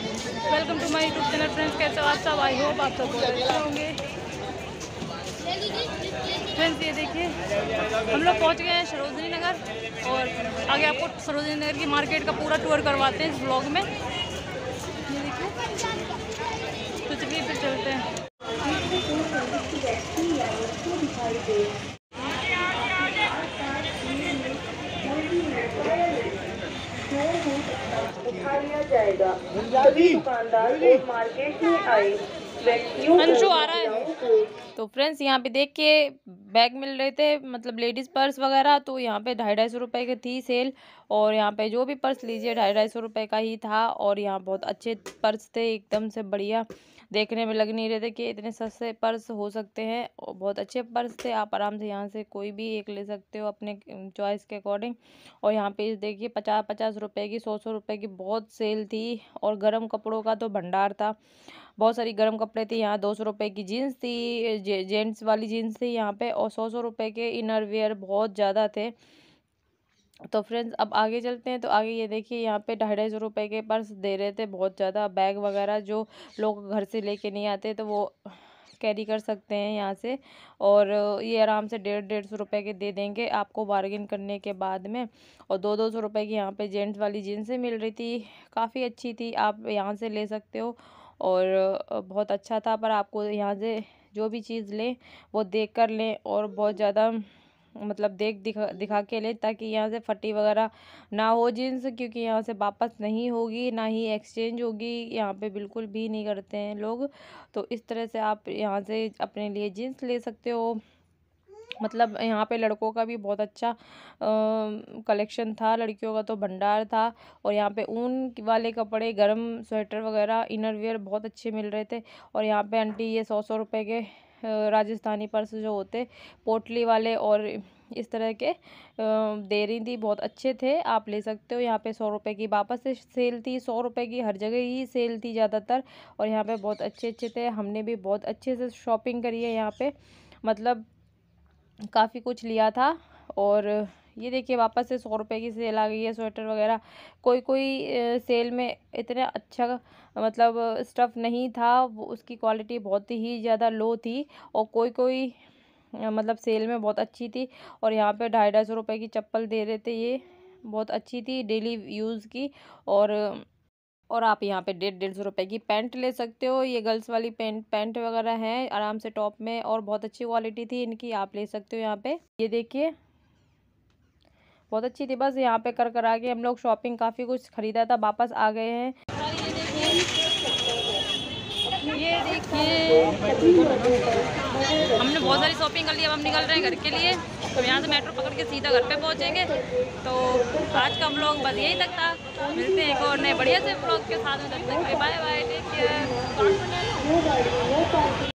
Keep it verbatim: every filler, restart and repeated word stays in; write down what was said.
Welcome to my YouTube channel friends. कैसे हो आप सब? आई होप आप सब बहुत अच्छे होंगे। फ्रेंड्स ये देखिए हम लोग पहुंच गए हैं सरोजनी नगर और आगे आपको सरोजनी नगर की मार्केट का पूरा टूर करवाते हैं इस व्लॉग में। ये देखिए तो चलिए फिर चलते हैं। उठा लिया जाएगा। सभी दुकानदार और मार्केट में आए व्यक्तियों अंशु आ रहा है। तो फ्रेंड्स यहाँ पे देख के बैग मिल रहे थे, मतलब लेडीज़ पर्स वगैरह। तो यहाँ पे ढाई ढाई सौ रुपये की थी सेल, और यहाँ पे जो भी पर्स लीजिए ढाई ढाई सौ रुपये का ही था। और यहाँ बहुत अच्छे पर्स थे, एकदम से बढ़िया। देखने में लग नहीं रहे थे कि इतने सस्ते पर्स हो सकते हैं, और बहुत अच्छे पर्स थे। आप आराम से यहाँ से कोई भी एक ले सकते हो अपने चॉइस के अकॉर्डिंग। और यहाँ पे देखिए पचास पचास रुपए की, सौ सौ रुपए की बहुत सेल थी। और गर्म कपड़ों का तो भंडार था, बहुत सारी गर्म कपड़े थे। यहाँ दो सौ रुपये की जीन्स थी, जे, जेंट्स वाली जीन्स थी यहाँ पे, और सौ सौ रुपये के इनर वेयर बहुत ज़्यादा थे। तो फ्रेंड्स अब आगे चलते हैं। तो आगे ये देखिए यहाँ पे ढाई ढाई सौ रुपये के पर्स दे रहे थे, बहुत ज़्यादा। बैग वगैरह जो लोग घर से लेके नहीं आते तो वो कैरी कर सकते हैं यहाँ से। और ये आराम से डेढ़ डेढ़ सौ रुपये के दे देंगे आपको बार्गेन करने के बाद में। और दो दो सौ रुपये की यहाँ पे जेंट्स वाली जीन्सें मिल रही थी, काफ़ी अच्छी थी, आप यहाँ से ले सकते हो। और बहुत अच्छा था, पर आपको यहाँ से जो भी चीज़ लें वो देख कर लें, और बहुत ज़्यादा मतलब देख दिखा दिखा के लें, ताकि यहाँ से फटी वगैरह ना हो जीन्स, क्योंकि यहाँ से वापस नहीं होगी, ना ही एक्सचेंज होगी। यहाँ पे बिल्कुल भी नहीं करते हैं लोग। तो इस तरह से आप यहाँ से अपने लिए जीन्स ले सकते हो। मतलब यहाँ पे लड़कों का भी बहुत अच्छा कलेक्शन था, लड़कियों का तो भंडार था। और यहाँ पे ऊन वाले कपड़े, गर्म स्वेटर वगैरह, इनर वेयर बहुत अच्छे मिल रहे थे। और यहाँ पे आंटी ये सौ सौ रुपये के अ, राजस्थानी पर्स जो होते पोटली वाले और इस तरह के अ, दे रही थी, बहुत अच्छे थे, आप ले सकते हो। यहाँ पे सौ रुपये की वापस से सेल थी, सौ रुपये की हर जगह ही सेल थी ज़्यादातर। और यहाँ पे बहुत अच्छे अच्छे थे, हमने भी बहुत अच्छे से शॉपिंग करी है यहाँ पे, मतलब काफ़ी कुछ लिया था। और ये देखिए वापस से सौ रुपये की सेल आ गई है, स्वेटर वगैरह। कोई कोई अ, सेल में इतना अच्छा मतलब स्टफ़ नहीं था, वो उसकी क्वालिटी बहुत ही ज़्यादा लो थी। और कोई कोई अ, मतलब सेल में बहुत अच्छी थी। और यहाँ पे ढाई ढाई सौ रुपये की चप्पल दे रहे थे, ये बहुत अच्छी थी डेली यूज़ की। और और आप यहाँ पे डेढ़ डेढ़ सौ रुपये की पैंट ले सकते हो। ये गर्ल्स वाली पैंट पैंट वगैरह हैं आराम से टॉप में, और बहुत अच्छी क्वालिटी थी इनकी, आप ले सकते हो यहाँ पे। ये देखिए बहुत अच्छी थी। बस यहाँ पे कर कर आके हम लोग शॉपिंग काफ़ी कुछ खरीदा था, वापस आ गए हैं। ये देखिए हमने बहुत सारी शॉपिंग कर ली, अब हम निकल रहे हैं घर के लिए। तो यहाँ से मेट्रो पकड़ के सीधा घर पे पहुँचेंगे। तो आज का व्लॉग बस यही तक था, मिलते हैं एक और नए बढ़िया से व्लॉग के साथ में। तब तक बाय बाय, टेक केयर।